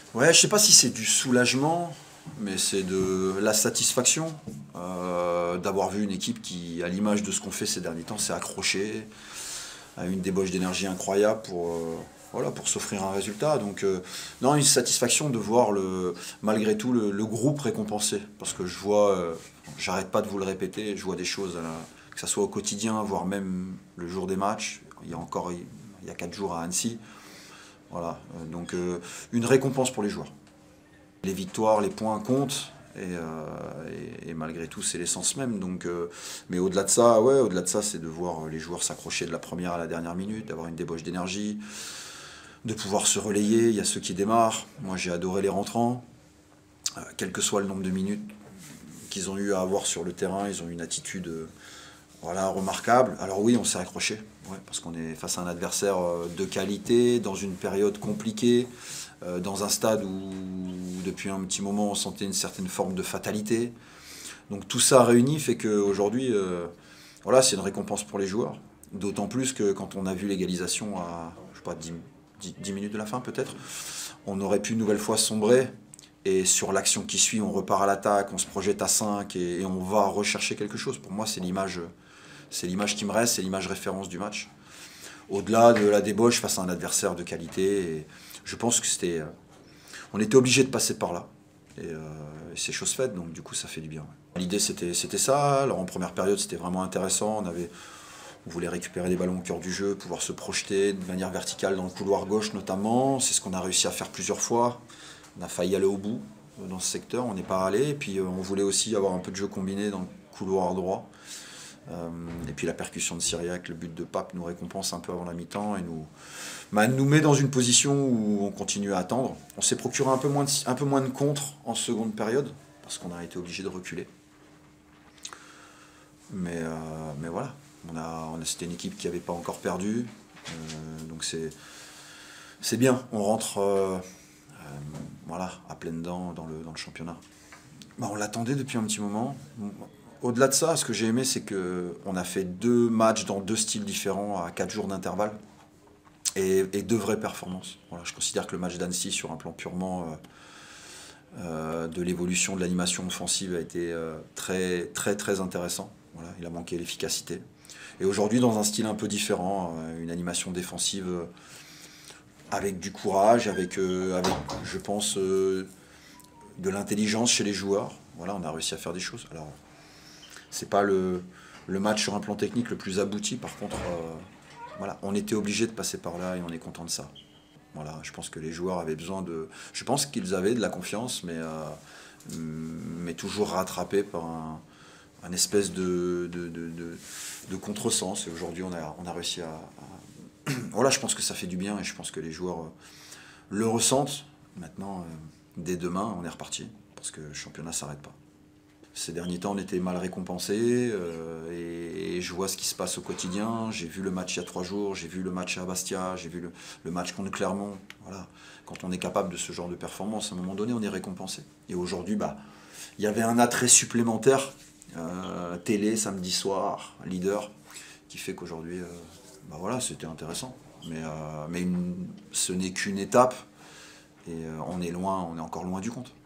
Ouais, je sais pas si c'est du soulagement, mais c'est de la satisfaction d'avoir vu une équipe qui, à l'image de ce qu'on fait ces derniers temps, s'est accrochée, a une débauche d'énergie incroyable voilà, pour s'offrir un résultat. Donc, non, une satisfaction de voir malgré tout le groupe récompensé. Parce que je vois, j'arrête pas de vous le répéter, je vois des choses, que ce soit au quotidien, voire même le jour des matchs. Il y a 4 jours à Annecy. Voilà, donc une récompense pour les joueurs. Les victoires, les points comptent. Et malgré tout, c'est l'essence même. Donc, mais au-delà de ça, ouais, au-delà de ça, c'est de voir les joueurs s'accrocher de la première à la dernière minute, d'avoir une débauche d'énergie, de pouvoir se relayer. Il y a ceux qui démarrent. Moi, j'ai adoré les rentrants. Quel que soit le nombre de minutes qu'ils ont eu à avoir sur le terrain, ils ont eu une attitude voilà, remarquable. Alors oui, on s'est accroché, ouais, parce qu'on est face à un adversaire de qualité, dans une période compliquée, dans un stade où depuis un petit moment on sentait une certaine forme de fatalité. Donc tout ça réuni fait qu'aujourd'hui, voilà, c'est une récompense pour les joueurs. D'autant plus que quand on a vu l'égalisation à, je sais pas, 10 minutes de la fin peut-être, on aurait pu une nouvelle fois sombrer. Et sur l'action qui suit, on repart à l'attaque, on se projette à 5 et on va rechercher quelque chose. Pour moi, c'est l'image qui me reste, c'est l'image référence du match. Au-delà de la débauche face à un adversaire de qualité, et je pense que on était obligé de passer par là. Et c'est chose faite, donc du coup ça fait du bien. Ouais. L'idée c'était ça. Alors en première période c'était vraiment intéressant. On voulait récupérer des ballons au cœur du jeu, pouvoir se projeter de manière verticale dans le couloir gauche notamment. C'est ce qu'on a réussi à faire plusieurs fois. On a failli aller au bout dans ce secteur, on n'est pas allé. Et puis on voulait aussi avoir un peu de jeu combiné dans le couloir droit. Et puis la percussion de Syriac, le but de Pape nous récompense un peu avant la mi-temps et nous met dans une position où on continue à attendre. On s'est procuré un peu moins de contre en seconde période, parce qu'on a été obligé de reculer. Mais voilà, c'était une équipe qui n'avait pas encore perdu, donc c'est bien, on rentre voilà, à pleines dents dans le championnat. Bah, on l'attendait depuis un petit moment. Au-delà de ça, ce que j'ai aimé, c'est qu'on a fait 2 matchs dans 2 styles différents à 4 jours d'intervalle et 2 vraies performances. Voilà, je considère que le match d'Annecy, sur un plan purement de l'évolution de l'animation offensive, a été très, très, très intéressant. Voilà, il a manqué l'efficacité. Et aujourd'hui, dans un style un peu différent, une animation défensive avec du courage, avec je pense, de l'intelligence chez les joueurs. Voilà, on a réussi à faire des choses. Alors, c'est pas le match sur un plan technique le plus abouti. Par contre, voilà, on était obligé de passer par là et on est content de ça. Voilà, je pense que les joueurs avaient besoin de. Je pense qu'ils avaient de la confiance, mais toujours rattrapé par un espèce de contresens. Et aujourd'hui, on a réussi voilà, je pense que ça fait du bien et je pense que les joueurs le ressentent. Maintenant, dès demain, on est reparti parce que le championnat ne s'arrête pas. Ces derniers temps, on était mal récompensés et je vois ce qui se passe au quotidien. J'ai vu le match il y a 3 jours, j'ai vu le match à Bastia, j'ai vu le match contre Clermont. Voilà. Quand on est capable de ce genre de performance, à un moment donné, on est récompensé. Et aujourd'hui, bah, il y avait un attrait supplémentaire, télé, samedi soir, leader, qui fait qu'aujourd'hui, bah voilà, c'était intéressant. Mais ce n'est qu'une étape et on est encore loin du compte.